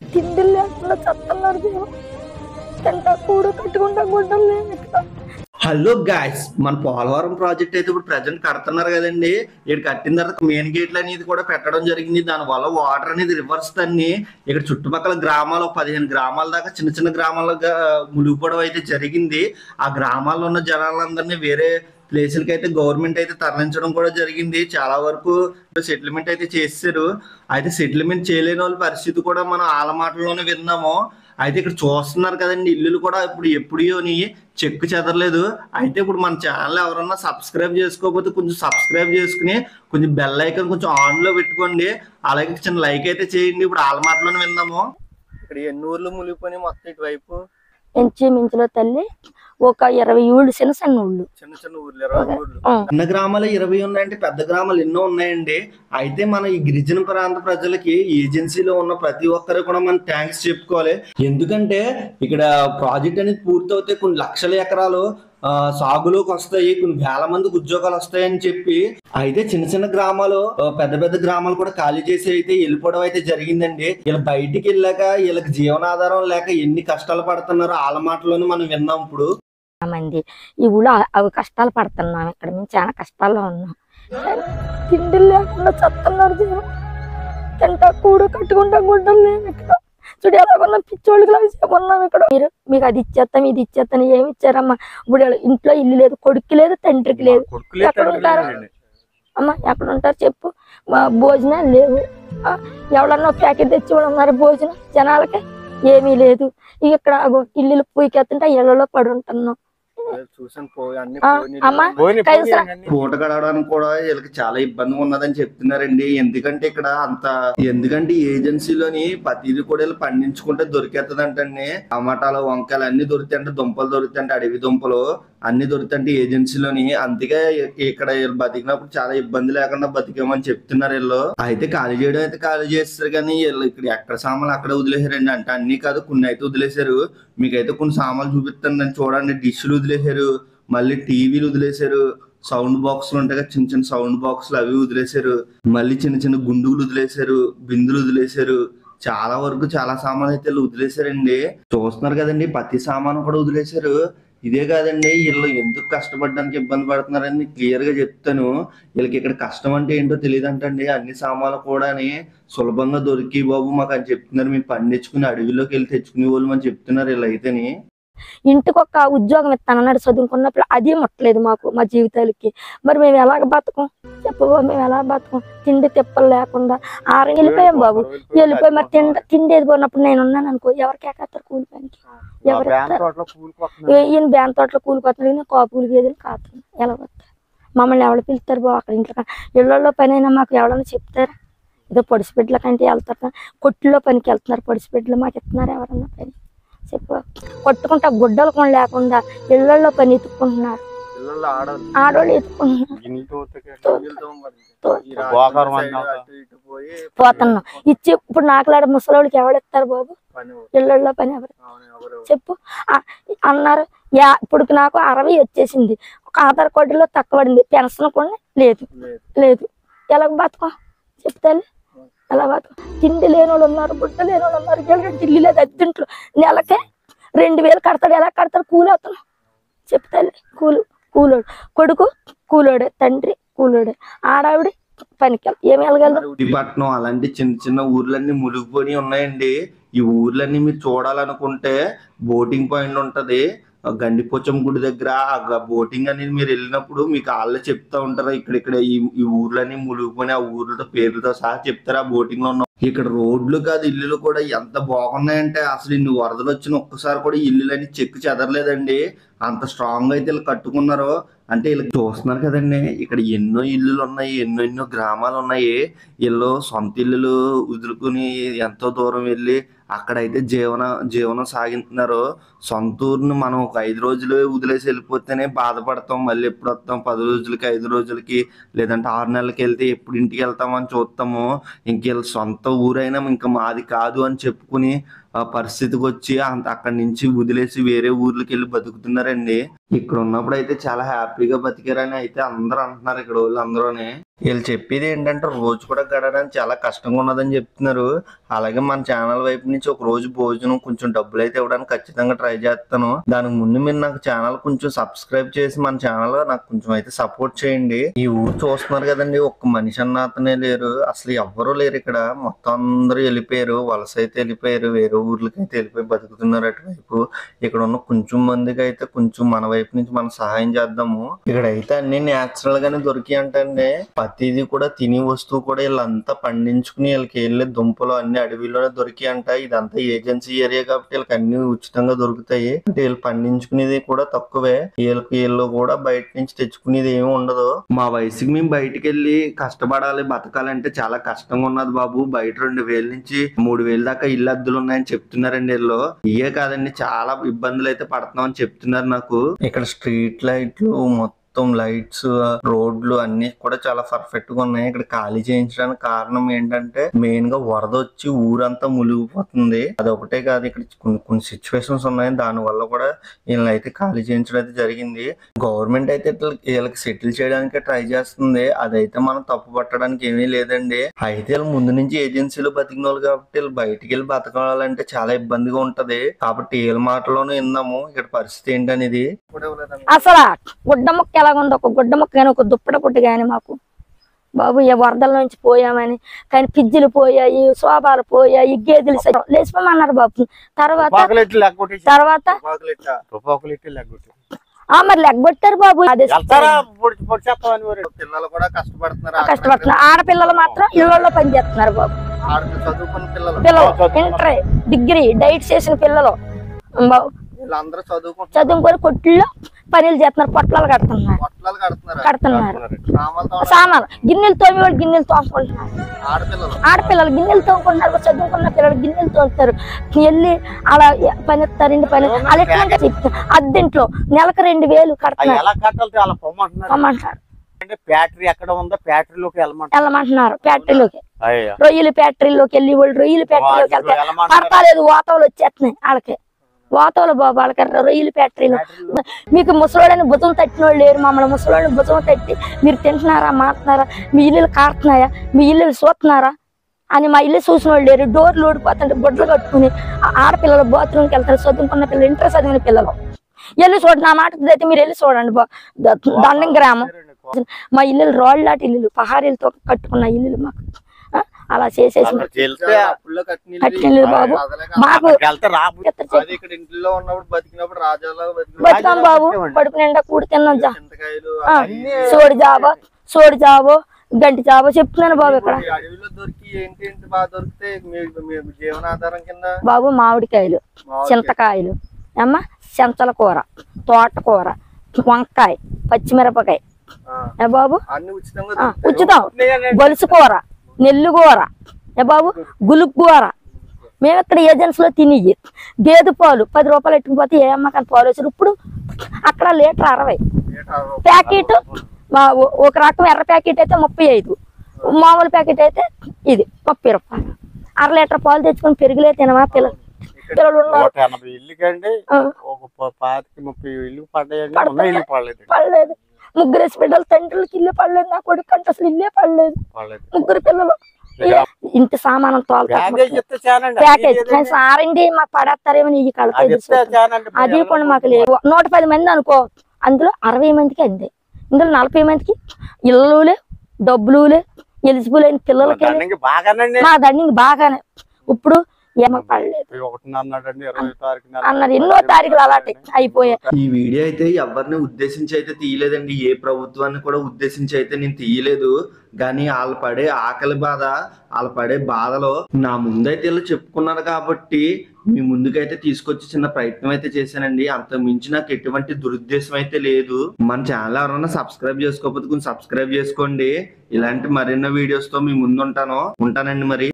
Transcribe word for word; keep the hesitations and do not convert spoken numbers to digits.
తిండి లేకుండా చెత్తన్నారు దేవుడు. తింటా కూడ కట్టుకుంటా గుడ్డలు లేవు ఇక్కడ. హలో గాయ్స్, మన పోలవరం ప్రాజెక్ట్ అయితే ఇప్పుడు ప్రజెంట్ కడుతున్నారు కదండి. ఇక్కడ కట్టిన తర్వాత మెయిన్ గేట్లు అనేది కూడా పెట్టడం జరిగింది. దానివల్ల వాటర్ అనేది రివర్స్ తన్ని ఇక్కడ చుట్టుపక్కల గ్రామాలు పదిహేను గ్రామాల దాకా చిన్న చిన్న గ్రామాలుగా మునిగిపోవడం అయితే జరిగింది. ఆ గ్రామాల్లో ఉన్న జనాలందరినీ వేరే ప్లేసులకి అయితే గవర్నమెంట్ అయితే తరలించడం కూడా జరిగింది. చాలా వరకు సెటిల్మెంట్ అయితే చేశారు. అయితే సెటిల్మెంట్ చేయలేని వాళ్ళ పరిస్థితి కూడా మనం ఆల మాటల్లోనే విన్నాము. అయితే ఇక్కడ చూస్తున్నారు కదండి, ఇల్లులు కూడా ఇప్పుడు ఎప్పుడోని చెక్కు చెదరలేదు. అయితే ఇప్పుడు మన ఛానల్ ఎవరన్నా సబ్స్క్రైబ్ చేసుకోకపోతే కొంచెం సబ్స్క్రైబ్ చేసుకుని కొంచెం బెల్ ఐకాన్ కొంచెం ఆన్ లో పెట్టుకోండి. అలాగే చిన్న లైక్ అయితే చేయండి. ఇప్పుడు ఆల మాటలోనే విన్నాము. ఇక్కడ ఎన్ని ఊర్లు మునిగిపోయి మొత్తం ఇటువైపు ఇంచుమించులో తల్లి ఒక ఇరవై ఊళ్ళు చిన్న చిన్న ఊళ్ళు చిన్న చిన్న ఊర్లు ఇరవై ఊర్లు చిన్న గ్రామాలు ఇరవై ఉన్నాయంటే పెద్ద గ్రామాలు ఎన్నో ఉన్నాయండి. అయితే మన ఈ గిరిజన ప్రాంత ప్రజలకి ఏజెన్సీలో ఉన్న ప్రతి ఒక్కరు కూడా మనం థ్యాంక్స్ చెప్పుకోవాలి. ఎందుకంటే ఇక్కడ ప్రాజెక్ట్ అనేది పూర్తవుతే కొన్ని లక్షల ఎకరాలు ఆ సాగులోకి వస్తాయి, కొన్ని వేల మందికి ఉద్యోగాలు వస్తాయని చెప్పి అయితే చిన్న చిన్న గ్రామాలు పెద్ద పెద్ద గ్రామాలు కూడా ఖాళీ చేసి అయితే వెళ్ళిపోవడం అయితే జరిగిందండి. ఇలా బయటికి వెళ్ళాక వీళ్ళకి జీవనాధారం లేక ఎన్ని కష్టాలు పడుతున్నారో ఆల మాటలోనే మనం విన్నాం. ఇప్పుడు మంది ఈ ఊళ్ళో అవి కష్టాలు పడుతున్నాం. ఇక్కడ మేము చాలా కష్టాల్లో ఉన్నాం. తిండి లేకుండా చెత్తన్నారు దేవుడు. తింటా కూడ కట్టుకుంటా గుడ్డలు లేవు ఇక్కడ. చూడు ఎలాగొన్నా పిచ్చోళ్ళకి లాగా ఇక్కడ. మీరు మీకు అది ఇచ్చేస్తాం ఇది ఇచ్చేస్తాను ఏమి ఇచ్చారమ్మా? ఇప్పుడు ఇంట్లో ఇల్లు లేదు, కొడుక్కి లేదు, తండ్రికి లేదు. ఎక్కడ ఉంటారు అమ్మా? ఎక్కడ ఉంటారు చెప్పు? భోజనాలు లేవు. ఎవరన్నా ప్యాకెట్ తెచ్చి కూడా ఉన్నారు భోజనం జనాలకి ఏమీ లేదు. ఇక్కడ ఇల్లు పూకెత్తుంటే ఇళ్లలో పడి ఉంటున్నాం. పూట గడవడానికి కూడా వీళ్ళకి చాలా ఇబ్బందిగా ఉన్నదని చెప్తున్నారండి. ఎందుకంటే ఇక్కడ అంత ఎందుకంటే ఏజెన్సీలోని ప్రతిదీ కూడా వీళ్ళు పండించుకుంటే దొరికేస్తుందంటండి. టమాటాలు వంకాయలు అన్ని దొరుకుతాయంటే, దుంపలు దొరుకుతాయంటే, అడవి దుంపలు అన్ని దొరుకుతాయంటే ఏజెన్సీలోని. అందుకే ఇక్కడ వీళ్ళు బతికినప్పుడు చాలా ఇబ్బంది లేకుండా బతికామని చెప్తున్నారు వీళ్ళు. అయితే ఖాళీ చేయడం అయితే ఖాళీ చేస్తారు కానీ వీళ్ళు ఇక్కడ ఎక్కడ సామాన్లు అక్కడ వదిలేసారండి. అంటే అన్ని కాదు, కొన్ని అయితే వదిలేశారు. మీకైతే కొన్ని సామాన్లు చూపిస్తాను చూడండి. డిష్లు వదిలేశారు, మళ్ళీ టీవీలు వదిలేశారు, సౌండ్ బాక్సులు ఉంటాయి కదా చిన్న చిన్న సౌండ్ బాక్సులు అవి వదిలేశారు, మళ్ళీ చిన్న చిన్న గుండుగులు వదిలేశారు, బిందులు వదిలేశారు. చాలా వరకు చాలా సామాన్లు అయితే వదిలేశారండి. చూస్తున్నారు కదండి, ప్రతి సామాను కూడా వదిలేశారు. ఇదే కాదండి, వీళ్ళు ఎందుకు కష్టపడడానికి ఇబ్బంది పడుతున్నారని క్లియర్ గా చెప్తాను. వీళ్ళకి ఇక్కడ కష్టం అంటే ఏంటో తెలియదంటండి. అన్ని సామాన్లు కూడా సులభంగా దొరికి బాబు మాకు అని చెప్తున్నారు. మేము పండించుకుని అడవిలోకి వెళ్ళి తెచ్చుకునే వాళ్ళు అని చెప్తున్నారు వీళ్ళైతేని. ఇంటికి ఒక ఉద్యోగం ఇస్తానన్నాడు చదువుకున్నప్పుడు, అది ముట్టలేదు మాకు మా జీవితాలకి. మరి మేము ఎలాగ బతకం చెప్పు? మేము ఎలా బతకం? తిండి తిప్పలు లేకుండా ఆరు వెళ్ళిపోయాం బాబు. వెళ్ళిపోయి మరి తిండి తిండి ఏది పోయినప్పుడు నేను ఉన్నాను అనుకో, ఎవరికి ఎక్కస్తారు కూలి పనికి? ఎవరు ఈయన బ్యాన్ తోటలో కూలిపోతున్నాడు, ఈయన కాపులు గేదెలు కాస్తున్నాడు. ఎలా వస్తారు? మమ్మల్ని ఎవరు పిలుస్తారు బాబు? అక్కడ ఇంట్లో ఇళ్లలో పని అయినా మాకు ఎవరైనా చెప్తారా? ఏదో పొడిసిపెట్ల కంటే వెళ్తారు, కొట్టులో పనికి వెళ్తున్నారు. పొడిసిపెట్లు మాకు ఇస్తున్నారు ఎవరన్నా పని చెప్పు? కొట్టుకుంటా గుడ్డలు కూడా లేకుండా ఇళ్లలో పని ఎత్తుకుంటున్నారు. ఆడవాళ్ళు ఎత్తుకుంటున్నారు. పోతున్నాం ఇచ్చి ఇప్పుడు నాకులాడ ముసలోళ్ళకి ఎవడిస్తారు బాబు? ఇళ్లలో పని ఎవరు చెప్పు? అన్నారు యా ఇప్పుడు నాకు అరవై వచ్చేసింది, ఒక ఆధార్ కార్డులో తక్కువడింది, పెన్షన్ కూడా లేదు లేదు ఎలాగ బతుకో చెప్తాను? ఎలా బతుకో? తిండి లేని వాళ్ళు ఉన్నారు, గుడ్డ లేని వాళ్ళు ఉన్నారు. వెళ్ళండి ఇల్లు లేదు, అద్దెంట్లో నెలకే రెండు వేలు కడతాడు. ఎలా కడతాడు? కూలి అవుతాను చెప్తాను. కూలు కూలోడు, కొడుకు కూలోడే, తండ్రి కూలోడే, ఆడావిడి పనికి ఏమి వెళ్ళగలరు? పట్నం అలాంటి చిన్న చిన్న ఊర్లన్నీ మునిగిపోయి ఉన్నాయండి. ఈ ఊర్లన్నీ మీరు చూడాలనుకుంటే బోటింగ్ పాయింట్ ఉంటది గండిపోచం గుడి దగ్గర. ఆ బోటింగ్ అనేది మీరు వెళ్ళినప్పుడు మీకు వాళ్ళే చెప్తా ఉంటారు ఇక్కడిక్కడ ఈ ఈ ఊర్లన్నీ మునిగిపోయి ఆ ఊర్లతో పేర్లతో సహా చెప్తారు. ఆ బోటింగ్ లో ఉన్న ఇక్కడ రోడ్లు కాదు ఇల్లులు కూడా ఎంత బాగున్నాయంటే అసలు ఇన్ని వరదలు వచ్చిన ఒక్కసారి కూడా ఇల్లులన్నీ చెక్కు చెదరలేదండి. అంత స్ట్రాంగ్ అయితే వీళ్ళు కట్టుకున్నారు. అంటే వీళ్ళకి చూస్తున్నారు కదండి, ఇక్కడ ఎన్నో ఇల్లులు ఉన్నాయి, ఎన్నో ఎన్నో గ్రామాలు ఉన్నాయి. వీళ్ళు సొంత ఇల్లులు వదులుకుని ఎంతో దూరం వెళ్ళి అక్కడైతే జీవన జీవనం సాగిస్తున్నారు. సొంత ఊరిని మనం ఒక ఐదు రోజులు వదిలేసి వెళ్ళిపోతేనే బాధపడతాం. మళ్ళీ ఎప్పుడు వస్తాం? పది రోజులకి ఐదు రోజులకి లేదంటే ఆరు నెలలకి వెళ్తే ఎప్పుడు ఇంటికి వెళ్తామని చూస్తాము. ఇంక వీళ్ళ సొంత ఊరైనా ఇంకా మాది కాదు అని చెప్పుకుని ఆ పరిస్థితికి వచ్చి అంత అక్కడి నుంచి వదిలేసి వేరే ఊర్లకి వెళ్ళి బతుకుతున్నారండి. ఇక్కడ ఉన్నప్పుడు అయితే చాలా హ్యాపీగా బతికారని అయితే అందరూ అంటున్నారు ఇక్కడ వాళ్ళు అందరూనే. వీళ్ళు చెప్పేది ఏంటంటే రోజు కూడా గడవడానికి చాలా కష్టంగా ఉన్నదని చెప్తున్నారు. అలాగే మన ఛానల్ వైపు నుంచి ఒక రోజు భోజనం కొంచెం డబ్బులు అయితే ఇవ్వడానికి ఖచ్చితంగా ట్రై చేస్తాను. దానికి ముందు మీరు నాకు ఛానల్ కొంచెం సబ్స్క్రైబ్ చేసి మన ఛానల్ నాకు కొంచెం అయితే సపోర్ట్ చేయండి. ఈ ఊరు చూస్తున్నారు కదండి, ఒక్క మనిషి అన్న అతనే లేరు, అసలు ఎవ్వరూ లేరు ఇక్కడ. మొత్తం అందరూ వెళ్ళిపోయారు, వలస అయితే వెళ్ళిపోయారు, వేరే ఊర్లకి అయితే వెళ్ళిపోయి బతుకుతున్నారు అటువైపు. ఇక్కడ ఉన్న కొంచెం మందికి అయితే కొంచెం మన వైపు నుంచి మనం సహాయం చేద్దాము. ఇక్కడైతే అన్ని నేచురల్ గానే దొరికి అంటే ప్రతిదీ కూడా తిని వస్తువు కూడా వీళ్ళంతా పండించుకుని వీళ్ళకి వెళ్ళే దుంపలు అన్ని అడవిలోనే దొరికి అంట. ఇదంతా ఏజెన్సీ ఏరియా కాబట్టి వీళ్ళకి అన్ని ఉచితంగా దొరుకుతాయి. అంటే వీళ్ళు పండించుకునేది కూడా తక్కువే, వీళ్ళకి వీళ్ళు కూడా బయట నుంచి తెచ్చుకునేది ఏమి ఉండదు. మా వయసుకి మేము బయటకు వెళ్ళి కష్టపడాలి బతకాలంటే చాలా కష్టంగా ఉన్నది బాబు. బయట రెండు వేల నుంచి మూడు వేల దాకా ఇల్లు అద్దెలు ఉన్నాయని చెప్తున్నారండి వీళ్ళు. ఇయే కాదండి, చాలా ఇబ్బందులు అయితే పడుతున్నామని చెప్తున్నారు నాకు. ఇక్కడ స్ట్రీట్ లైట్లు మొత్తం మొత్తం లైట్స్ రోడ్లు అన్ని కూడా చాలా పర్ఫెక్ట్ గా ఉన్నాయి. ఇక్కడ ఖాళీ చేయించడానికి కారణం ఏంటంటే మెయిన్ గా వరద వచ్చి ఊరంతా మునిగిపోతుంది. అది ఒకటే కాదు, ఇక్కడ కొన్ని కొన్ని సిచ్యువేషన్స్ ఉన్నాయి, దాని వల్ల కూడా వీళ్ళని అయితే ఖాళీ చేయించడం అయితే జరిగింది. గవర్నమెంట్ అయితే ఇట్లా వీళ్ళకి సెటిల్ చేయడానికి ట్రై చేస్తుంది, అదైతే మనం తప్పు పట్టడానికి ఏమీ లేదండి. అయితే వీళ్ళు ముందు నుంచి ఏజెన్సీలో బతికిన వాళ్ళు కాబట్టి వీళ్ళు బయటికి వెళ్ళి బతకాలంటే చాలా ఇబ్బందిగా ఉంటది. కాబట్టి వీళ్ళ మాటలోనే విన్నాము ఇక్కడ పరిస్థితి ఏంటనేది. అసలు గుడ్డ ముక్క ఎలాగుంది, ఒక గుడ్డ ముక్క కానీ ఒక దుప్పట పుట్టి కానీ మాకు బాబు ఏ వరదల నుంచి పోయామని. కానీ పిజ్జులు పోయాయి, శోభాలు పోయాయి, గేదెలు లేచిపోమన్నారు బాబు. తర్వాత తర్వాత మరి లెగ్గొట్టారు బాబు. అదే పిల్లలు కూడా కష్టపడుతున్నారు, కష్టపడుతున్నారు. ఆడపిల్లలు మాత్రం ఇళ్లలో పని చేస్తున్నారు బాబు. పిల్లలు ఇంటర్ డిగ్రీ డైట్ చేసిన పిల్లలు బాబు చదువుకొని కొట్లో పనులు చేస్తున్నారు, పొట్లాలు కడుతున్నారు కడుతున్నారు సామాన్లు. గిన్నెలు తోమి వాళ్ళు గిన్నెలు తోముకుంటున్నారు, ఆడపిల్లలు గిన్నెలు తోముకుంటున్నారు, చదువుకున్న పిల్లలు గిన్నెలు తోముతారు. వెళ్ళి అలా పని ఇస్తారు, ఇంటి పని అలా ఎట్లా చెప్తారు. అద్దెంట్లో నెలకు రెండు వేలు కడుతున్నారు పొమ్మంటారు. ఫ్యాక్టరీ ఎక్కడ ఉందో ఫ్యాక్టరీలోకి వెళ్ళమంటున్నారు. ఫ్యాక్టరీలోకి రొయ్యలు ఫ్యాక్టరీలోకి వెళ్ళి వాళ్ళు రొయ్యలు ఫ్యాక్టరీలోకి వెళ్తారు. పడతాలేదు, వాతావరణం వచ్చేస్తున్నాయి వాళ్ళకి. వాతావరణ బాబు వాళ్ళకి రొయ్యలు ఫ్యాక్టరీలో. మీకు ముసలోడని భుజం తట్టిన వాళ్ళు లేరు, మమ్మల్ని ముసలోడని భుజం తట్టి మీరు తింటున్నారా మాట్లాడుతున్నారా, మీ ఇల్లులు కారుతున్నాయా, మీ ఇల్లులు చూస్తున్నారా అని మా ఇల్లు చూసిన వాళ్ళు లేరు. డోర్లు ఓడిపోతుంటే గుడ్లు కట్టుకుని ఆడపిల్లలు బాత్రూమ్కి వెళ్తారు, చదువుకున్న పిల్లలు ఇంటర్ చదివిన పిల్లలు. వెళ్ళి చూడండి, నా మాట అయితే మీరు వెళ్ళి చూడండి. దండం గ్రామం మా ఇల్లులు రాళ్ళు లాంటి ఇల్లులు, పహారీలతో కట్టుకున్న ఇల్లులు మాకు. అలా చేసేసి బాబు మాకు బతుకాం బాబు. కడుపు నిండా కూడి తిన్నాం. సోడి జాబో సోడి జాబో గంటి జాబో చెప్తున్నాను బాబు. ఇక్కడ బాబు మామిడికాయలు, చింతకాయలు, అమ్మ చెంచల కూర, తోటకూర, వంకాయ, పచ్చిమిరపకాయ బాబు ఉచితం. గొలుసు కూర, నెల్లు కూర ఏ బాబు, గులుగు కూర. మేము ఇక్కడ ఏజెన్సీలో తిని గేదె పాలు పది రూపాయలు ఎట్టుకుపోతే ఏ అమ్మకాన్ని పాలు వచ్చారు. ఇప్పుడు అక్కడ లీటర్ అరవై, ప్యాకెట్ ఒక రకం ఎర్ర ప్యాకెట్ అయితే ముప్పై ఐదు, మామూలు ప్యాకెట్ అయితే ఇది ముప్పై రూపాయలు. అర లీటర్ పాలు తెచ్చుకొని పెరుగులే తినమా పిల్లలు పిల్లలు ఉన్నారు. పడలేదు, ముగ్గురు బిడ్డలు తండ్రులకి ఇల్లు పడలేదు, నా కొడుకు అంటే అసలు ఇల్లే పడలేదు. ముగ్గురు పిల్లలు ఇంటి సామానం ప్యాకేజ్ ఆరండి మాకు పడేస్తారేమో ఈ కళ. అది కూడా మాకు లేదు. నూట పది మంది అనుకో, అందులో అరవై మందికి అంది, ఇందులో నలభై మందికి ఇళ్ళులే డబ్బులులే ఎలిజిబుల్ అయిన పిల్లలకి మా దండింగ్ బాగానే. ఇప్పుడు ఏమో పడలేదు అన్నారు, ఎన్నో తారీఖులు అలాంటి అయిపోయాయి. ఈ వీడియో అయితే ఎవరిని ఉద్దేశించి అయితే తీయలేదండి, ఏ ప్రభుత్వాన్ని కూడా ఉద్దేశించి అయితే నేను తీయలేదు. కానీ వాళ్ళు పడే ఆకలి బాధ, వాళ్ళు పడే బాధలో నా ముందైతే వీళ్ళు చెప్పుకున్నారు కాబట్టి మీ ముందుకైతే తీసుకొచ్చి చిన్న ప్రయత్నం అయితే చేశానండి. అంత మించి నాకు ఎటువంటి దురుద్దేశం అయితే లేదు. మన ఛానల్ ఎవరైనా సబ్స్క్రైబ్ చేసుకోకపోతే కొంచెం సబ్స్క్రైబ్ చేసుకోండి. ఇలాంటి మరిన్నో వీడియోస్ తో మీ ముందు ఉంటాను ఉంటానండి మరి.